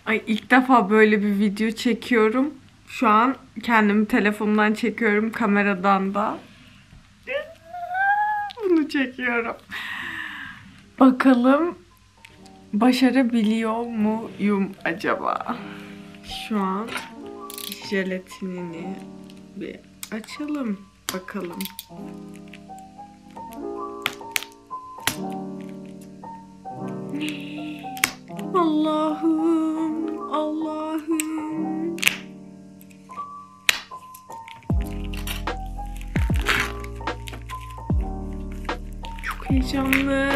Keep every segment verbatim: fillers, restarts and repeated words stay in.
Ay ilk defa böyle bir video çekiyorum. Şu an kendimi telefonumdan çekiyorum, kameradan da. Bunu çekiyorum. Bakalım başarabiliyor muyum acaba? Şu an jelatinini bir açalım bakalım. Allah'ım, Allah'ım. Çok heyecanlı.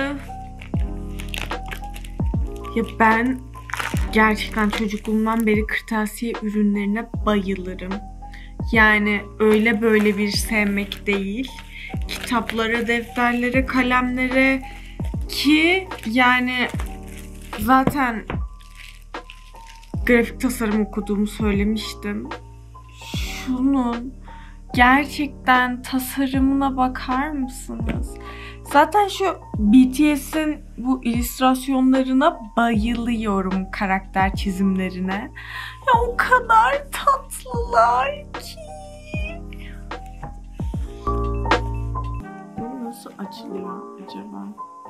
Ya ben gerçekten çocukluğumdan beri kırtasiye ürünlerine bayılırım. Yani öyle böyle bir sevmek değil. Kitaplara, defterlere, kalemlere ki yani zaten grafik tasarım okuduğumu söylemiştim. Şunun gerçekten tasarımına bakar mısınız? Zaten şu B T S'in bu illüstrasyonlarına bayılıyorum, karakter çizimlerine. Ya o kadar tatlılar ki. Bu nasıl açılıyor acaba?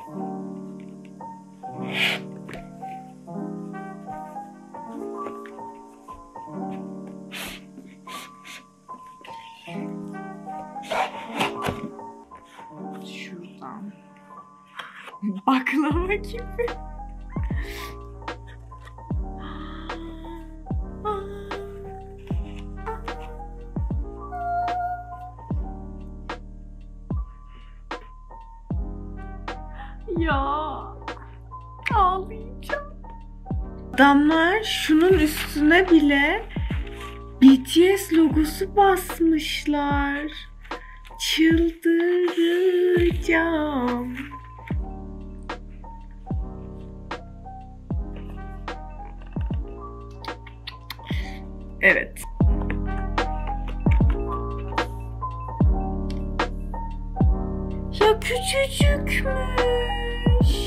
Şuradan. Baklava gibi. Ya ağlayacağım. Adamlar şunun üstüne bile B T S logosu basmışlar. Çıldıracağım. Evet. Ya küçücükmüş.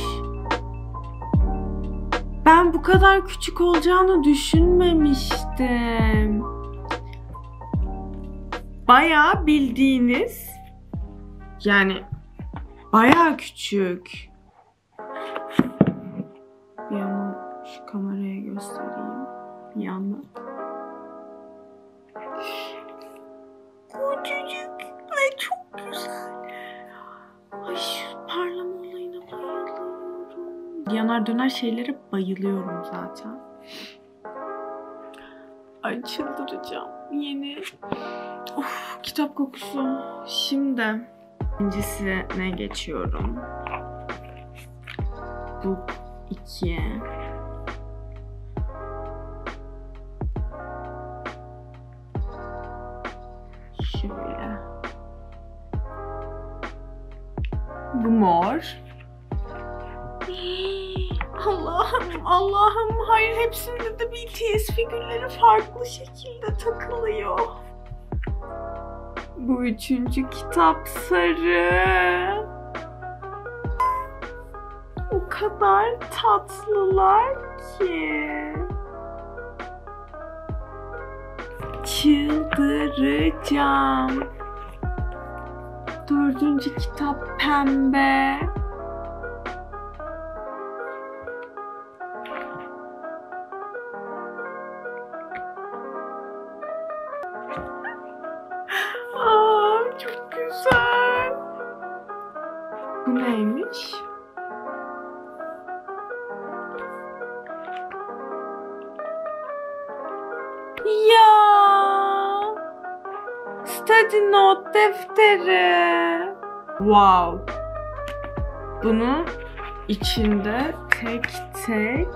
Ben bu kadar küçük olacağını düşünmemiştim. Bayağı bildiğiniz, yani bayağı küçük. Bir yandan şu kameraya göstereyim. Bir yandan. Küçücük ve çok güzel. Ay şu parlama olayına bayılıyorum. Yanar döner şeylere bayılıyorum zaten. Ay çıldıracağım. Yeni. Of, kitap kokusu. Şimdi ikincisine geçiyorum. Bu iki. Şöyle. Bu mor. Allah'ım, Allah'ım. Hayır, hepsinde de B T S figürleri farklı şekilde takılıyor. Bu üçüncü kitap sarı. O kadar tatlılar ki. Çıldıracağım. Dördüncü kitap pembe. Aa, çok güzel. Bu neymiş? Ya. Study note defteri. Wow. Bunun içinde tek tek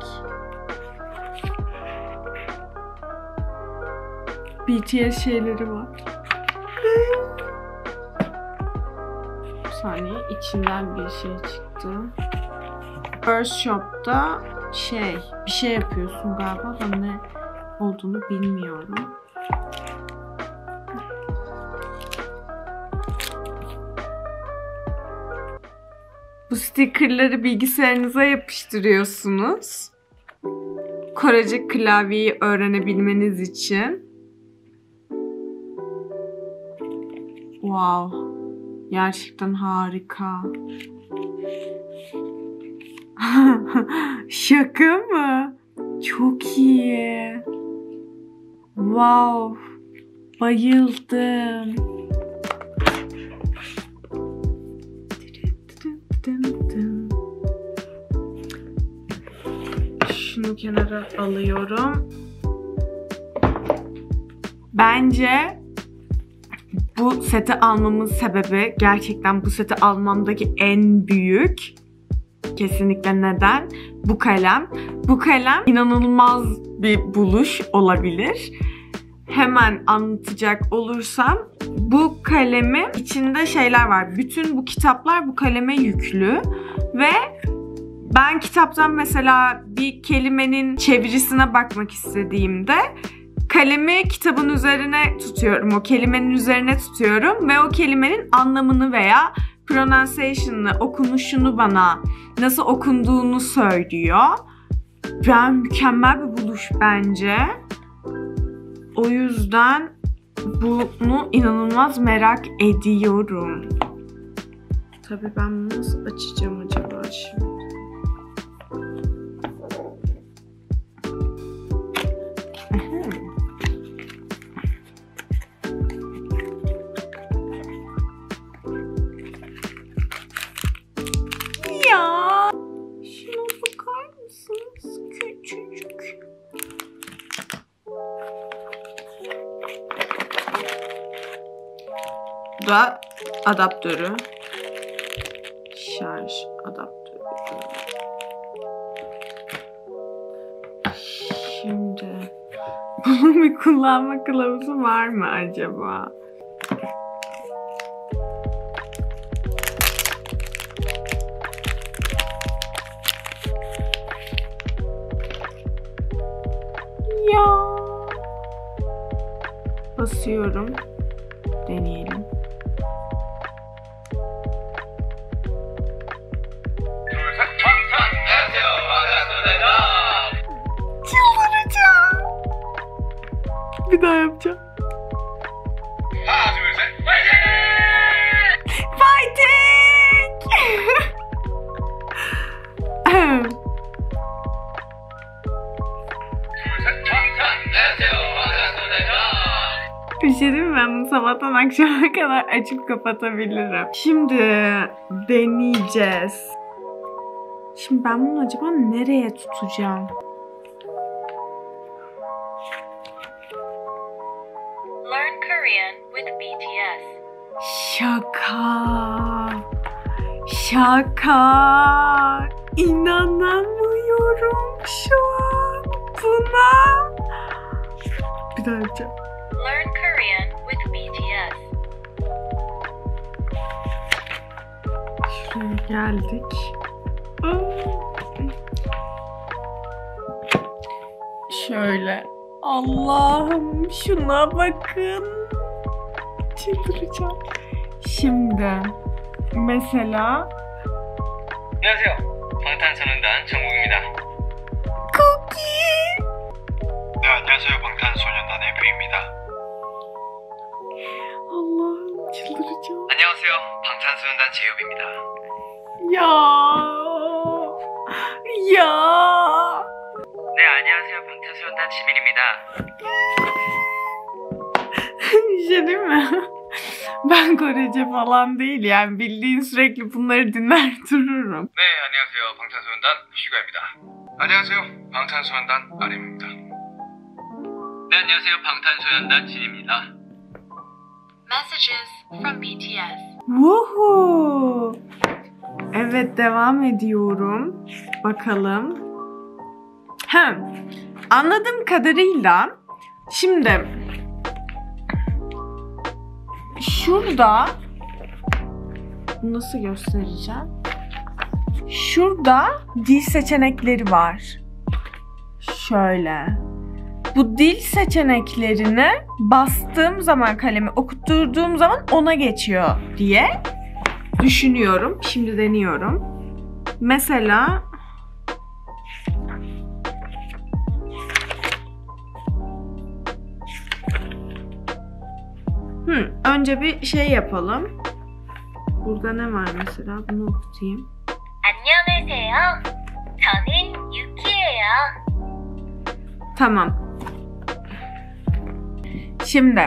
B T S şeyleri var. Bir saniye, içinden bir şey çıktı. First Shop'ta şey, bir şey yapıyorsun galiba da ne olduğunu bilmiyorum. Bu stickerları bilgisayarınıza yapıştırıyorsunuz. Korece klavyeyi öğrenebilmeniz için. Wow. Gerçekten harika. Şaka mı? Çok iyi. Wow. Bayıldım. Şunu kenara alıyorum. Bence bu seti almamın sebebi, gerçekten bu seti almamdaki en büyük kesinlikle neden? Bu kalem. Bu kalem inanılmaz bir buluş olabilir. Hemen anlatacak olursam, bu kalemin içinde şeyler var. Bütün bu kitaplar bu kaleme yüklü ve ben kitaptan mesela bir kelimenin çevirisine bakmak istediğimde kalemi kitabın üzerine tutuyorum, o kelimenin üzerine tutuyorum ve o kelimenin anlamını veya pronunciation'ını, okunuşunu bana nasıl okunduğunu söylüyor. Ben mükemmel bir buluş bence. O yüzden bunu inanılmaz merak ediyorum. Tabii ben bunu nasıl açacağım acaba şimdi? Ya, şuna bakar mısınız? Küçücük. Bu da adaptörü. Şarj adaptörü. Şimdi bunun bir kullanma kılavuzu var mı acaba? Ya. Basıyorum. Deneyelim. Çıldıracağım. Bir daha yapacağım. Fighting! Bir şey değil mi? Ben bunu sabahtan akşama kadar açıp kapatabilirim. Şimdi deneyeceğiz. Şimdi ben bunu acaba nereye tutacağım? Learn Korean with B T S. Şaka. Şaka. İnanamıyorum şu an buna. Bir daha yapacağım. Learn Korean with B T S. Şuraya geldik. Şöyle. Allah'ım şuna bakın. Çıldıracağım. Şimdi mesela 안녕하세요. 방탄소년단 정국입니다. Cookie. 네, 안녕하세요. 방탄소년단의 뷰입니다. Allah'ım çıldıracağım. 안녕하세요. 방탄소년단 제이홉입니다. Ya. Ya. 네, 안녕하세요. 방탄소년단 지민입니다. Bir şey değil mi? Ben Korece falan değil yani bildiğin sürekli bunları dinler dururum. 네, 안녕하세요. 방탄소년단 슈가입니다. 안녕하세요. 방탄소년단 아림입니다. 네, 안녕하세요. 방탄소년단 진입니다. Messages from B T S. Woohoo! Evet devam ediyorum. Bakalım. Hem anladığım kadarıyla şimdi şurada nasıl göstereceğim? Şurada dil seçenekleri var. Şöyle. Bu dil seçeneklerini bastığım zaman kalemi okutturduğum zaman ona geçiyor diye düşünüyorum. Şimdi deniyorum. Mesela Hı, önce bir şey yapalım. Burada ne var mesela? Bunu okutayım. 안녕하세요. 저는 유키예요. Tamam. Şimdi.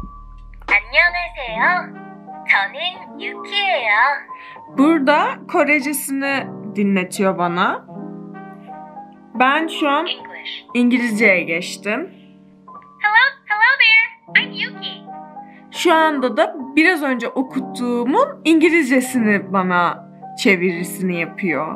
안녕하세요. 저는 유키예요. Burada Korecesini dinletiyor bana. Ben şu an English. İngilizceye geçtim. Hello, hello there. I'm Yuki. Şu anda da biraz önce okuttuğumun İngilizcesini bana çevirisini yapıyor.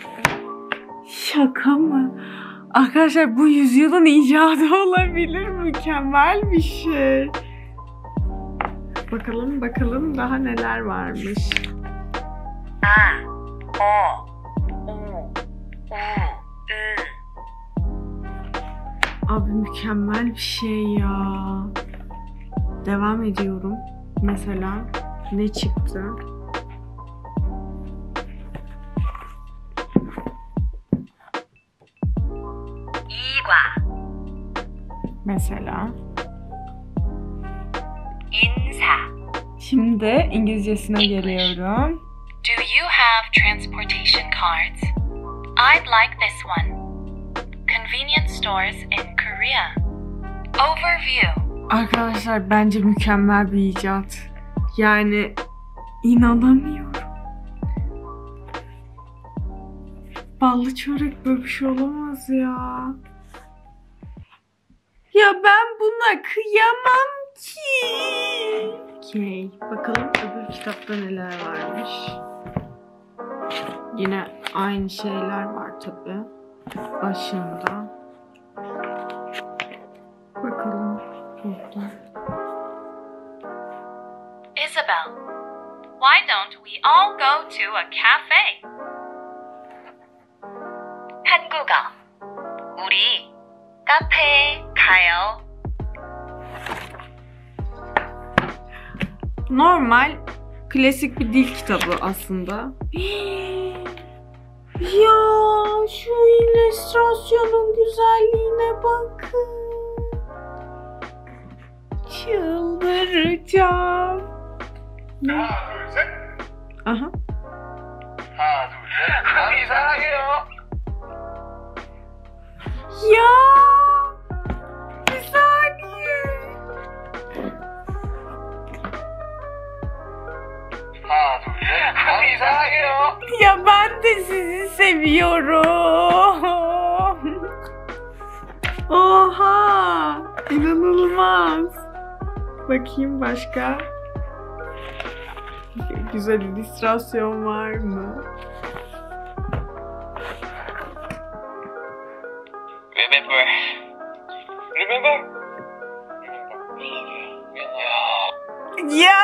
Şaka mı? Arkadaşlar bu yüzyılın icadı olabilir. Mükemmel bir şey. Bakalım bakalım daha neler varmış. A, O, U, U, Ü. Abi mükemmel bir şey ya. Devam ediyorum. Mesela ne çıktı? 이과, Mesela. 인사. Şimdi İngilizcesine geliyorum. Do you have transportation cards? I'd like this one. Convenience stores in Korea. Overview. Arkadaşlar bence mükemmel bir icat. Yani inanamıyorum. Ballı çörek böyle bir şey olamaz ya. Ya ben buna kıyamam ki. Okey. Bakalım öbür kitapta neler varmış. Yine aynı şeyler var tabii. Başında. Bakalım burada. Isabel, why don't we all go to a cafe? 한국어. 우리 카페에 가요. Normal, klasik bir dil kitabı aslında. Ya şu illüstrasyonun güzelliğine bakın. Çıldıracağım. 하나, 둘, 셋. Aha. 하나, 둘, 셋. 감히 사랑해요. Ya bir saniye. 하나, 둘, 셋. 감히 사랑해요. Ya ben de sizi seviyorum. Oha! İnanılmaz. Bakayım başka. Güzel illüstrasyon var mı? Remember. Remember? Ya!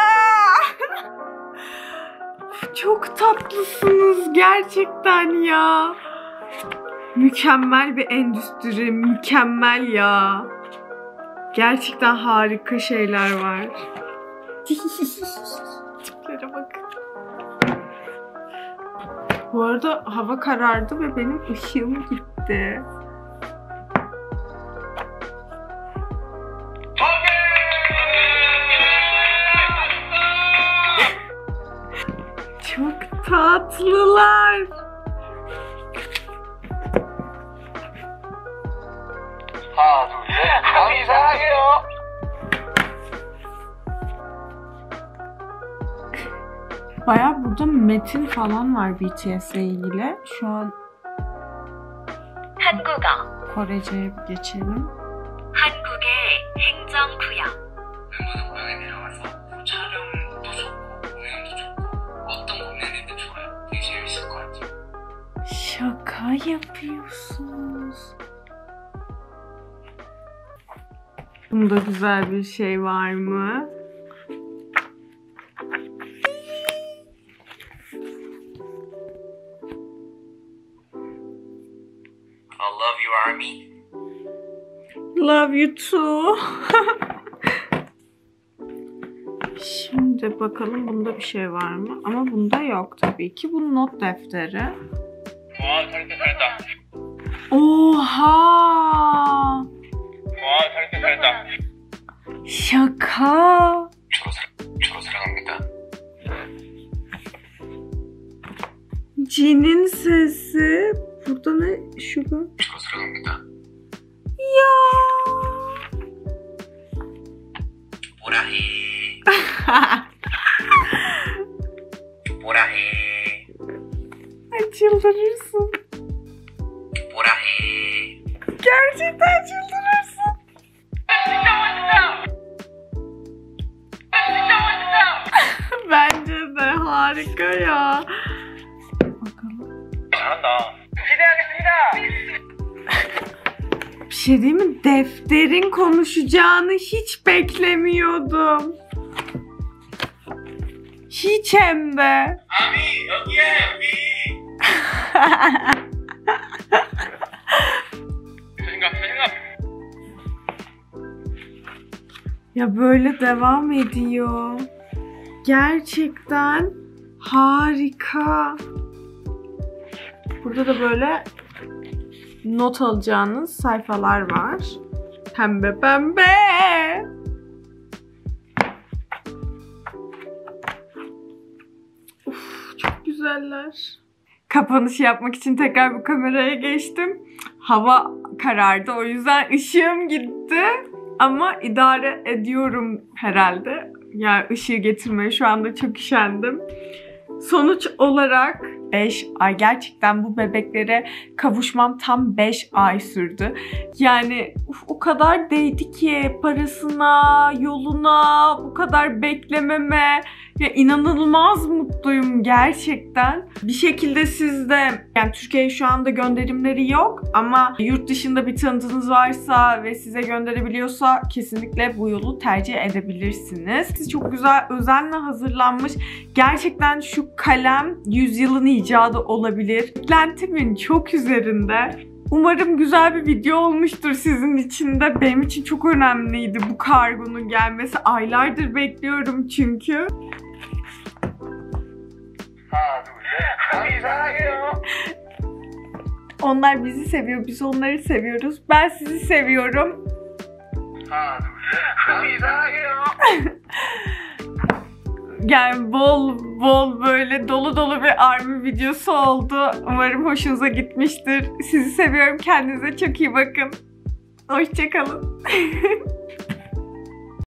Çok tatlısınız gerçekten ya. Mükemmel bir endüstri, mükemmel ya. Gerçekten harika şeyler var. Tiplere bakın. Bu arada hava karardı ve benim ışığım gitti. Çok tatlılar. 하나, 둘, 셋. 감히 사랑해요. Bayağı burada metin falan var B T S'le ilgili. Şu an 한국어. Korece'ye geçelim. 한국의 행정구역. 멤버들 고향에 내려가서 촬영도 좋고 공연도 좋고 어떤 공연이든 좋아요. 되게 재밌을 것 같아요. Şaka yapıyorsunuz. Bunda güzel bir şey var mı? I love you, Army. Love you too. Şimdi bakalım bunda bir şey var mı? Ama bunda yok tabii ki. Bu not defteri. 와, 잘했다, 잘했다. Oha! 와, 잘했다, 잘했다. Şaka! 주로, 사, 주로 사랑합니다. Jin'in sesi. Burada ne? Sugar. 주로 사랑합니다. Ya. 뭐라 해. 뭐라 해. Ay çıldırırsın. 뭐라 해. Gerçekten çıldırırsın. Bence de harika ya. Bakalım. 잘한다. Bir şey değil mi? Defterin konuşacağını hiç beklemiyordum. Hiç hem de. 아미 여기야 여기. 생각 생각. Ya böyle devam ediyor. Gerçekten harika. Burada da böyle not alacağınız sayfalar var. Pembe pembe. Uf, çok güzeller. Kapanış yapmak için tekrar bu kameraya geçtim. Hava karardı, o yüzden ışığım gitti. Ama idare ediyorum herhalde. Yani ışığı getirmeye şu anda çok üşendim. Sonuç olarak beş ay, gerçekten bu bebeklere kavuşmam tam beş ay sürdü. Yani uf, o kadar değdi ki parasına, yoluna, bu kadar beklememe. Ya inanılmaz mutluyum gerçekten. Bir şekilde siz de, yani Türkiye'ye şu anda gönderimleri yok ama yurt dışında bir tanıdığınız varsa ve size gönderebiliyorsa kesinlikle bu yolu tercih edebilirsiniz. Çok güzel, özenle hazırlanmış. Gerçekten şu kalem yüzyılın icadı olabilir. Beklentimin çok üzerinde. Umarım güzel bir video olmuştur sizin için de. Benim için çok önemliydi bu kargonun gelmesi. Aylardır bekliyorum çünkü. 하나, 둘, 셋. 아미 사랑해요. Onlar bizi seviyor, biz onları seviyoruz. Ben sizi seviyorum. 하나, 둘, 셋. 아미 사랑해요. Yani bol bol böyle dolu dolu bir ARMY videosu oldu. Umarım hoşunuza gitmiştir. Sizi seviyorum. Kendinize çok iyi bakın. Hoşça kalın.